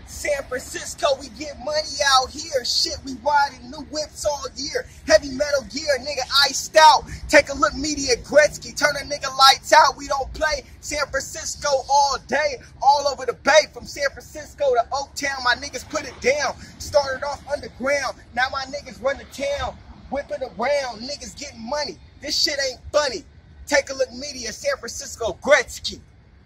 San Francisco, we get money out here. Shit, we riding new whips all year. Heavy metal gear, nigga iced out. Take a look, Media Gretzky, turn a nigga lights out. We don't play San Francisco all day, all over the bay. From San Francisco to Oaktown, my niggas put it down. Started off underground, now my niggas run the town. Whipping around, niggas getting money. This shit ain't funny. Take a look, Media, San Francisco, Gretzky.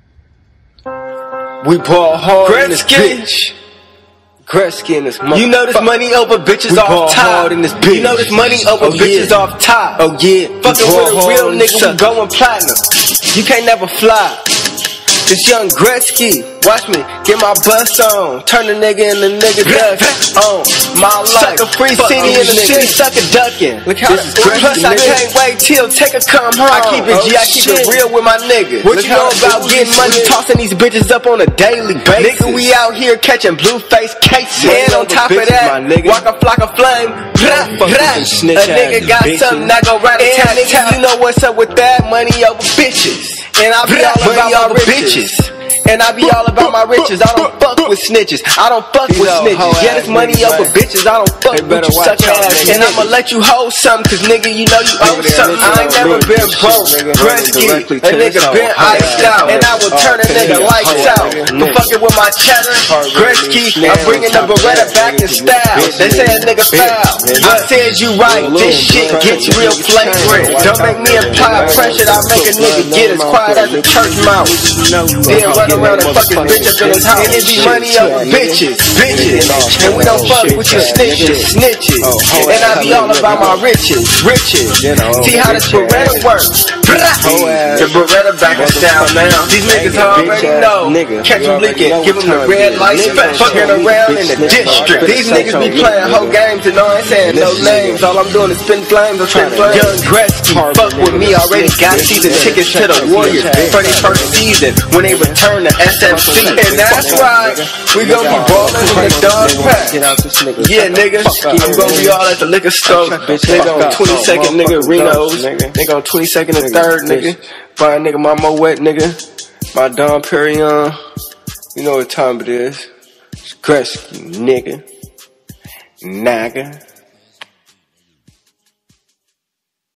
We ball hard in this bitch. Gretzky in this motherfucker. You know this money over bitches off top. In this bitch. You know this money over bitches off top. Oh yeah. Fucking with a real nigga, we going platinum. You can't never fly. This young Gretzky, watch me get my bus on, turn the nigga in the nigga dust on my life. Suck a free city in the city, suck a ducking. Look how this is Gretzky. Plus I can't wait till take a come home. I keep it G, I keep it real with my niggas. What you know about getting money, tossing these bitches up on a daily basis? Nigga, we out here catching blue face cases. And on top of that, walk a flock of flame. A nigga got something that go right in town. Nigga, you know what's up with that? Money over bitches. And I be all about my bitches. And I be all about my riches. I don't fuck with snitches. I don't fuck with snitches. Yeah, this money over bitches. I don't fuck with you suck ass. And I'ma let you hold something, cause nigga, you know you owe something. I ain't never been broke. Gretzky, a nigga been iced out. And I will turn a nigga lights out. For fucking with my cheddar, Gretzky, I'm bringing the Beretta back in style. They say a nigga foul. I said you right, this shit gets real flagrant. Don't make me apply pressure, I'll make a nigga get as quiet as a church mouse. Then run around and fuck his bitch up in his house. And it be money over bitches. And we don't fuck with you snitches. And I be all about my riches. See how this Beretta works. The Beretta back in style now. These niggas already know. Catch them leaking, give them the red lights. Fucking around in the district. These niggas be playing whole games and all I ain't saying no names. All I'm doing is spin flames. Young Gretzky, fuck with me, already got season tickets to the Warriors for their first season when they return to SFC. And that's right, we gon' be ballin' in the dog pack. Yeah, nigga, I'm gon' be all at the liquor store. Nigga on 22nd, nigga, Reno's. Nigga on 22nd and 3rd, nigga. Buy a nigga my Moet, nigga. My Dom Perignon. You know what time it is. It's Gretzky, nigga. Naga.